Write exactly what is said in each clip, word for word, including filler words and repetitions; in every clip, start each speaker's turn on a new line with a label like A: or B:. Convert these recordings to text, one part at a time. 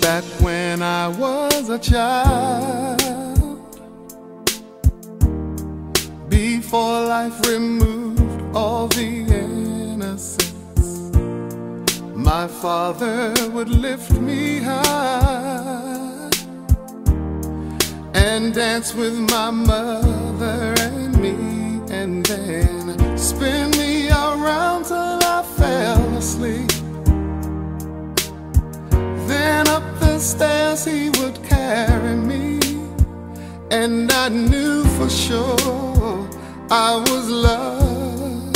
A: Back when I was a child, before life removed all the innocence, my father would lift me high and dance with my mother and me, and then spin me around till I fell asleep. Then up the stairs he would carry me, and I knew for sure I was loved.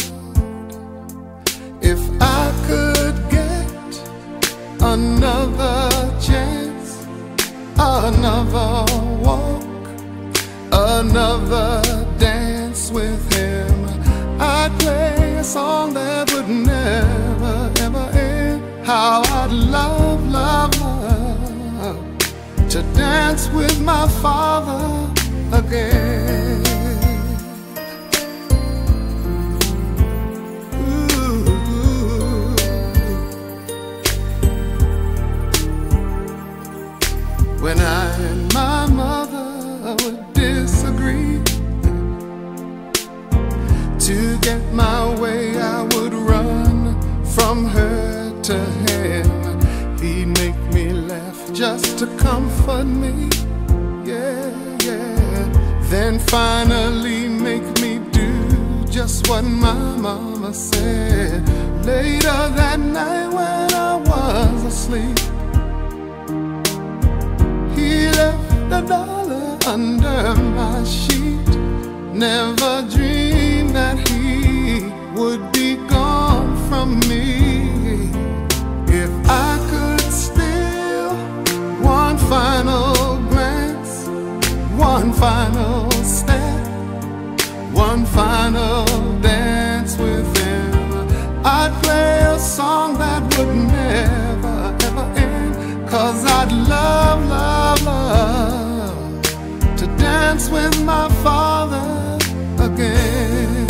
A: If I could get another chance, another walk, another dance with him, I'd play a song that would never ever end. How I'd love, love, love to dance with my father again. Ooh. When I and my mother would disagree, to get my way I would run from her to him. He'd make me laugh just to comfort me, yeah, yeah. Then finally make me do just what my mama said. Later that night when I was asleep, he left a dollar under my sheet. Never dreamed that he would be gone from me. If I could steal one final glance, one final step, one final dance with him, I'd play a song that would never ever end. 'Cause I'd love, love, love to dance with my father again.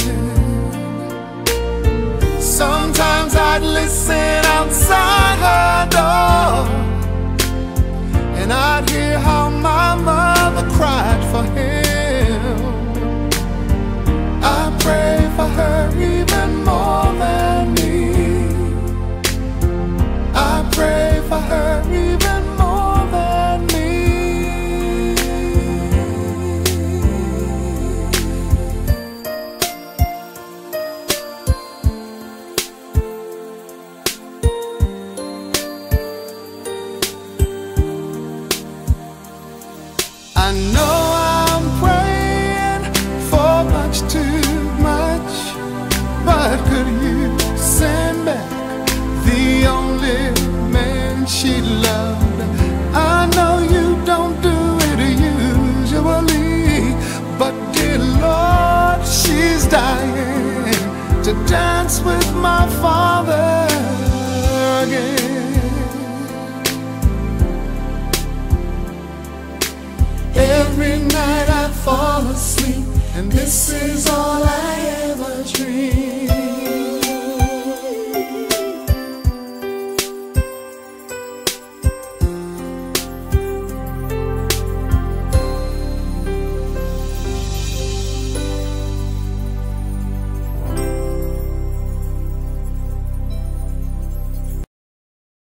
A: Sometimes I'd listen outside her door, and I'd hear how my mother cried for him. I pray for her even more than me. I pray for her even more than me. I know I'm praying for much too much, but could you send back the only man she loved? I know you don't do it usually, but dear Lord, she's dying to dance with my father again. Every night I fall asleep, and this is all I am.